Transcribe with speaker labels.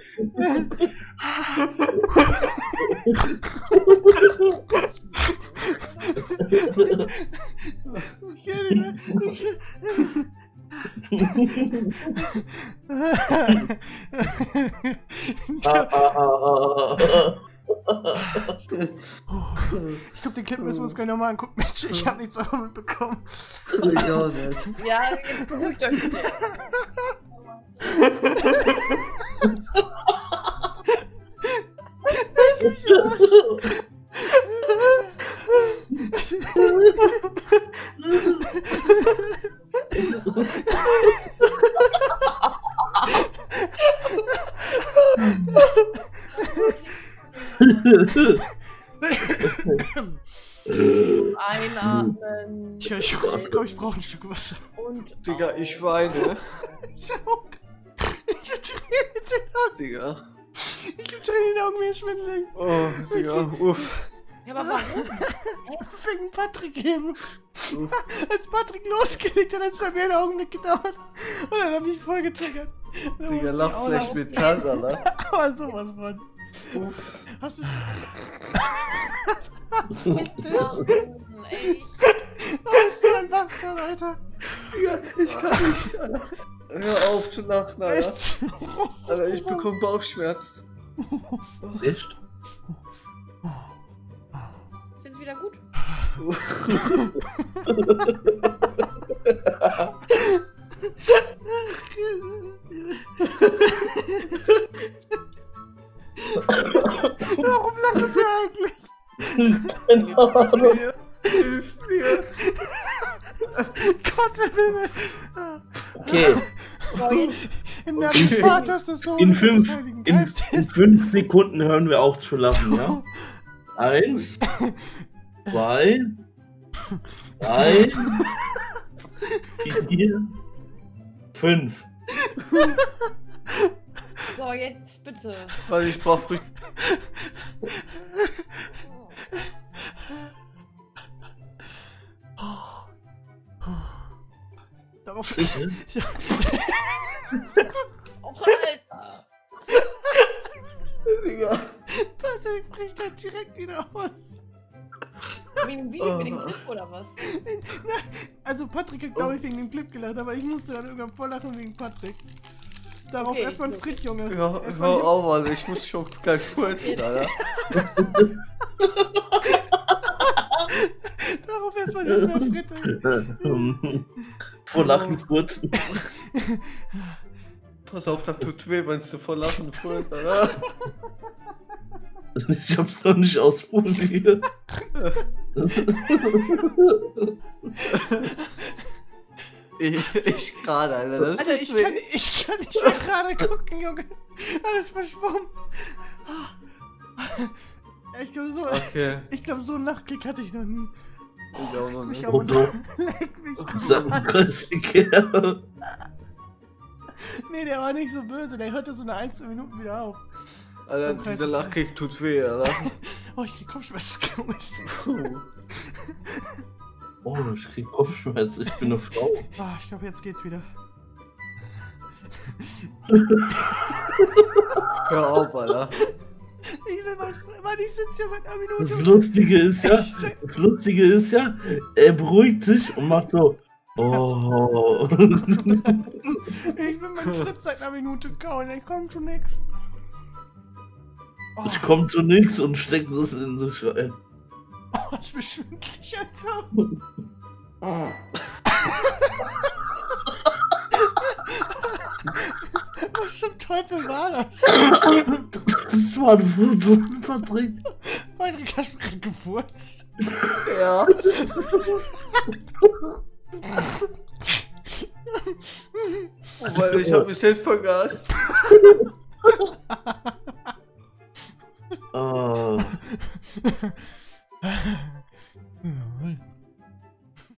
Speaker 1: Ich kann nicht mehr. Ich glaube, den Clip müssen wir uns gleich nochmal angucken. Mensch, ich habe nichts davon mitbekommen.
Speaker 2: Ich auch nicht.
Speaker 3: Ja, jetzt beruhigt euch bitte. Einatmen.
Speaker 1: Ich glaube, ich brauche ein Stück Wasser.
Speaker 3: Und
Speaker 2: Digga, ich weine.
Speaker 1: Ich hab Tränen in den Augen.
Speaker 2: Digga.
Speaker 1: Ich hab Tränen in den Augen, mir ist schwindelig.
Speaker 2: Oh, Digga, uff.
Speaker 3: Ja, aber warum?
Speaker 1: Wegen Patrick eben. Als Patrick losgelegt hat, hat es bei mir einen Augenblick gedauert. Und dann hab ich voll getriggert.
Speaker 2: Digga, Lachfleisch mit Taser, ne?
Speaker 1: Aber sowas von.
Speaker 2: Uff.
Speaker 1: Hast du...
Speaker 3: Ey.
Speaker 1: Bist du ein Bastard, Alter?
Speaker 2: Digga, ich kann nicht, Alter. Hör auf zu lachen, Alter.
Speaker 1: Echt?
Speaker 2: Alter, ich bekomme Bauchschmerz.
Speaker 4: Echt?
Speaker 3: Ist jetzt wieder gut?
Speaker 1: Warum lachen wir eigentlich?
Speaker 2: Hilf mir.
Speaker 1: Gott, der Himmel.
Speaker 4: Okay.
Speaker 3: So, jetzt.
Speaker 1: Im Namen des Vaters, des Sohnes
Speaker 4: In
Speaker 1: und des
Speaker 4: 5
Speaker 1: Heiligen Geistes.
Speaker 4: Sekunden hören wir auf zu lachen, ja? 1, 2, 3, 4, 5.
Speaker 3: So, jetzt bitte.
Speaker 2: Weil ich brauch frisch.
Speaker 1: Darauf...
Speaker 3: Oh, Alter.
Speaker 2: Digga.
Speaker 1: Patrick bricht dann direkt wieder aus.
Speaker 3: Wegen dem Video, wegen dem Clip oder was?
Speaker 1: Also Patrick hat, glaube ich, wegen dem Clip gelacht, aber ich musste dann irgendwann voll lachen wegen Patrick. Darauf
Speaker 3: Okay,
Speaker 1: erstmal ein
Speaker 3: gut.
Speaker 1: Fritt, Junge.
Speaker 2: Ja,
Speaker 1: Erstmal
Speaker 2: hör auf, Alter. Ich muss schon gleich furzen, Alter.
Speaker 1: Darauf erstmal nicht mehr Fritte.
Speaker 4: Vor Lachen furzen.
Speaker 2: Pass auf, das tut weh, wenn du vor Lachen furzt, Alter.
Speaker 4: Ich hab's noch nicht ausprobiert.
Speaker 2: Ich gerade, Alter. Das
Speaker 1: Alter,
Speaker 2: tut
Speaker 1: ich
Speaker 2: weh.
Speaker 1: kann nicht mehr gerade gucken, Junge. Alles verschwommen. Ich glaube, so,
Speaker 2: Okay.
Speaker 1: so einen Lachkick hatte ich noch nie.
Speaker 2: Ich auch noch nicht.
Speaker 1: Mich aber
Speaker 4: Oder?
Speaker 1: leck mich.
Speaker 4: Sackenkröstiger.
Speaker 1: Nee, der war nicht so böse. Der hörte so eine 1-2 Minuten wieder auf.
Speaker 2: Alter, dieser Lachkick tut weh, Alter.
Speaker 1: Oh, ich krieg Kopfschmerzen, glaube ich.
Speaker 2: Puh.
Speaker 4: Oh, ich krieg Kopfschmerzen. Ich bin eine Frau.
Speaker 1: Ah, ich glaube, jetzt geht's wieder.
Speaker 2: Hör auf, Alter.
Speaker 1: Ich will Mann, ich sitze hier seit einer Minute.
Speaker 4: Das Lustige ist ja, er beruhigt sich und macht so. Oh.
Speaker 1: Ich will meinen Fritz seit einer Minute kauen, ich komm zu nix. Oh,
Speaker 4: Ich komm zu nix und steckt es in sich rein.
Speaker 1: oh, ich bin schwindelig, Alter. Was zum Teufel war das?
Speaker 4: Das war ein Foto, Patrick.
Speaker 1: Patrick, hast du gerade gefurzt?
Speaker 2: Ja. Weil ich hab mich selbst vergaß.
Speaker 4: Oh.